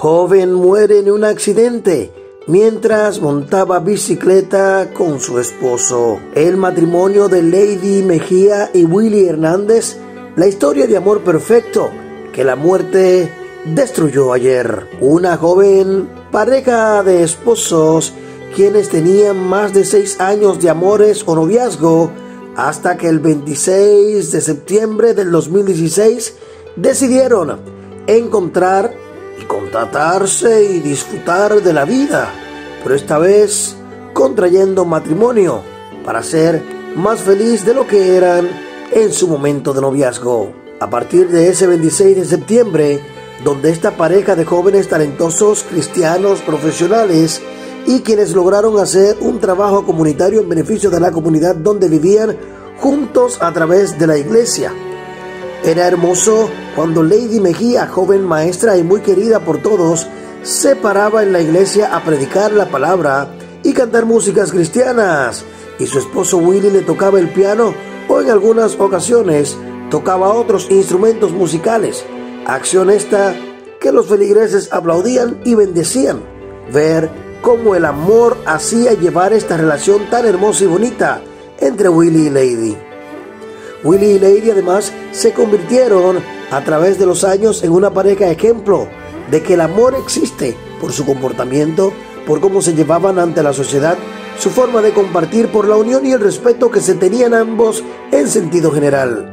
joven muere en un accidente mientras montaba bicicleta con su esposo. El matrimonio de Lady Mejía y Willy Hernández, la historia de amor perfecto que la muerte destruyó ayer. Una joven pareja de esposos quienes tenían más de 6 años de amores o noviazgo hasta que el 26 de septiembre del 2016 decidieron encontrar y contratarse y disfrutar de la vida, pero esta vez contrayendo matrimonio para ser más feliz de lo que eran en su momento de noviazgo. A partir de ese 26 de septiembre, donde esta pareja de jóvenes talentosos, cristianos, profesionales y quienes lograron hacer un trabajo comunitario en beneficio de la comunidad donde vivían juntos a través de la iglesia. Era hermoso cuando Lady Mejía, joven maestra y muy querida por todos, se paraba en la iglesia a predicar la palabra y cantar músicas cristianas, y su esposo Willy le tocaba el piano o en algunas ocasiones tocaba otros instrumentos musicales, acción esta que los feligreses aplaudían y bendecían. Ver cómo el amor hacía llevar esta relación tan hermosa y bonita entre Willy y Lady. Willy y Lady además se convirtieron a través de los años en una pareja ejemplo de que el amor existe por su comportamiento, por cómo se llevaban ante la sociedad, su forma de compartir, por la unión y el respeto que se tenían ambos en sentido general.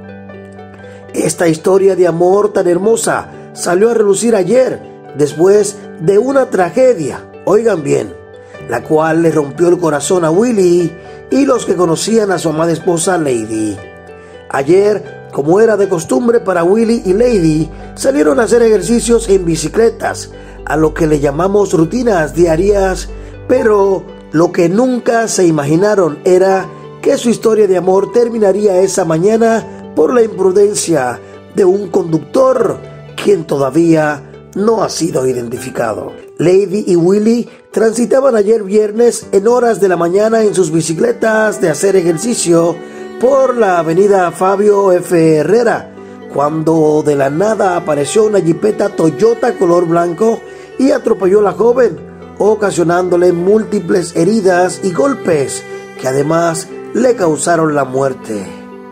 Esta historia de amor tan hermosa salió a relucir ayer después de una tragedia, oigan bien, la cual le rompió el corazón a Willy y los que conocían a su amada esposa Lady. Ayer, como era de costumbre para Willy y Lady, salieron a hacer ejercicios en bicicletas, a lo que le llamamos rutinas diarias, pero lo que nunca se imaginaron era que su historia de amor terminaría esa mañana por la imprudencia de un conductor, quien todavía no ha sido identificado. Lady y Willy transitaban ayer viernes en horas de la mañana en sus bicicletas de hacer ejercicio por la avenida Fabio F. Herrera, cuando de la nada apareció una jipeta Toyota color blanco y atropelló a la joven, ocasionándole múltiples heridas y golpes que además le causaron la muerte.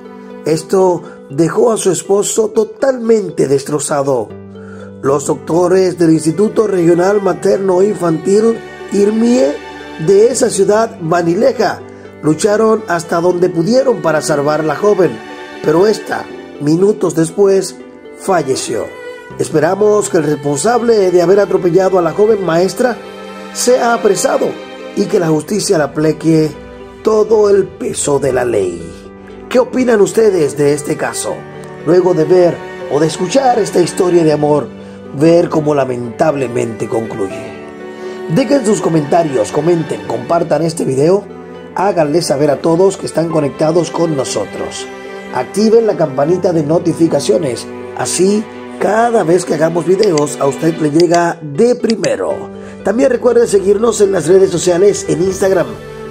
Esto dejó a su esposo totalmente destrozado. Los doctores del Instituto Regional Materno Infantil IRMIE de esa ciudad vanileja lucharon hasta donde pudieron para salvar a la joven, pero esta, minutos después, falleció. Esperamos que el responsable de haber atropellado a la joven maestra sea apresado y que la justicia le aplique todo el peso de la ley. ¿Qué opinan ustedes de este caso? Luego de ver o de escuchar esta historia de amor, ver cómo lamentablemente concluye. Dejen sus comentarios, comenten, compartan este video, háganle saber a todos que están conectados con nosotros. Activen la campanita de notificaciones, así cada vez que hagamos videos a usted le llega de primero. También recuerden seguirnos en las redes sociales en Instagram,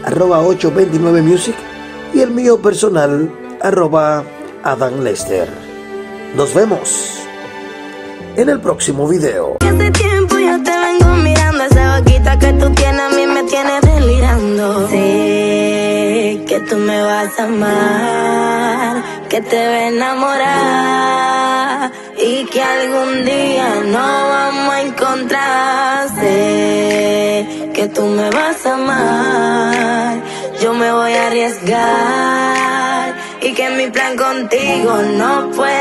@829music, y el mío personal, @AdanLester. Nos vemos en el próximo video. Hace tiempo yo te vengo mirando, esa boquita que tú tienes a mí me tiene delirando. Sé que tú me vas a amar, que te voy a enamorar y que algún día nos vamos a encontrar. Sé que tú me vas a amar, yo me voy a arriesgar y que mi plan contigo no puede